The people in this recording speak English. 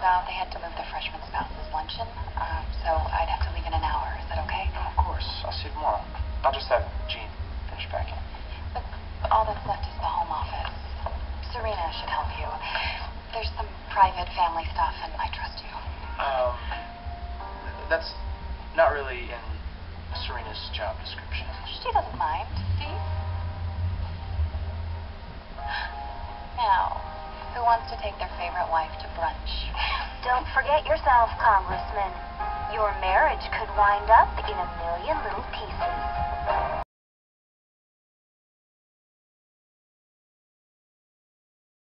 found out they had to move the freshman spouse's luncheon, so I'd have to leave in an hour. Is that okay? Of course. I'll see you tomorrow. I'll just have Jean finish packing. But all that's left is the home office. Serena should help you. There's some private family stuff, and I trust you. That's not really in Serena's job description. She doesn't mind, see? Now, who wants to take their favorite wife to brunch? Don't forget yourself, Congressman. Your marriage could wind up in a million little pieces.